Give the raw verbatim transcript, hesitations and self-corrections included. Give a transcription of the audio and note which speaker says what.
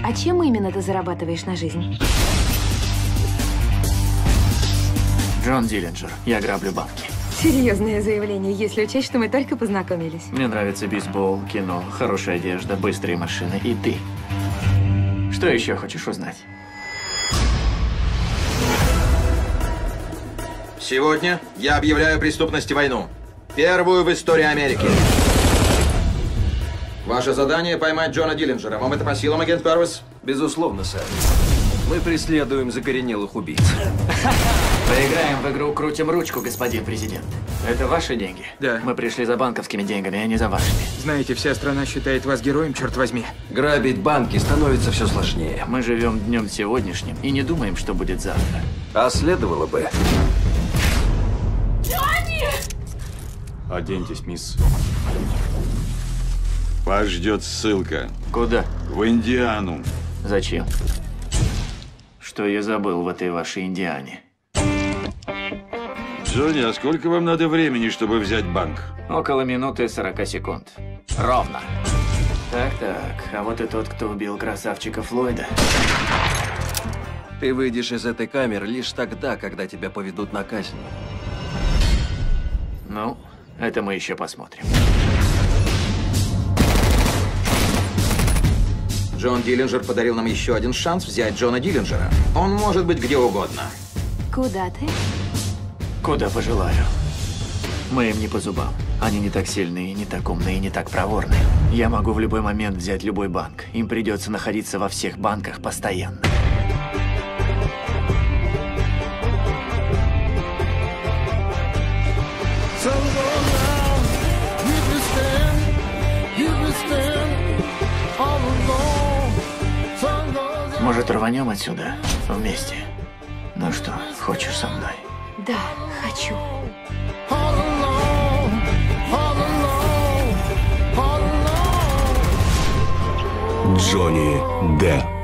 Speaker 1: А чем именно ты зарабатываешь на жизнь?
Speaker 2: Джон Диллинджер. Я граблю банки.
Speaker 1: Серьезное заявление, если учесть, что мы только познакомились.
Speaker 2: Мне нравится бейсбол, кино, хорошая одежда, быстрые машины и ты. Что еще хочешь узнать?
Speaker 3: Сегодня я объявляю преступности войну. Первую в истории Америки. Ваше задание — поймать Джона Диллинджера. Вам это по силам, агент Первис?
Speaker 4: Безусловно, сэр. Мы преследуем закоренелых убийц.
Speaker 2: Поиграем в игру «Крутим ручку», господин президент. Это ваши деньги?
Speaker 5: Да.
Speaker 2: Мы пришли за банковскими деньгами, а не за вашими.
Speaker 5: Знаете, вся страна считает вас героем, черт возьми.
Speaker 4: Грабить банки становится все сложнее.
Speaker 2: Мы живем днем сегодняшним и не думаем, что будет завтра.
Speaker 4: А следовало бы.
Speaker 1: Джонни!
Speaker 6: Оденьтесь, мисс. Вас ждет ссылка.
Speaker 2: Куда?
Speaker 6: В Индиану.
Speaker 2: Зачем? Что я забыл в этой вашей Индиане?
Speaker 6: Джонни, а сколько вам надо времени, чтобы взять банк?
Speaker 2: Около минуты сорока секунд. Ровно. Так-так, а вот и тот, кто убил красавчика Флойда.
Speaker 4: Ты выйдешь из этой камеры лишь тогда, когда тебя поведут на казнь.
Speaker 2: Ну, это мы еще посмотрим.
Speaker 3: Джон Диллинджер подарил нам еще один шанс взять Джона Диллинджера. Он может быть где угодно.
Speaker 1: Куда ты?
Speaker 2: Куда пожелаю. Мы им не по зубам. Они не так сильные, не так умные, не так проворные. Я могу в любой момент взять любой банк. Им придется находиться во всех банках постоянно. Может, рванем отсюда вместе? Ну что, хочешь со мной?
Speaker 1: Да, хочу.
Speaker 7: Джонни Д.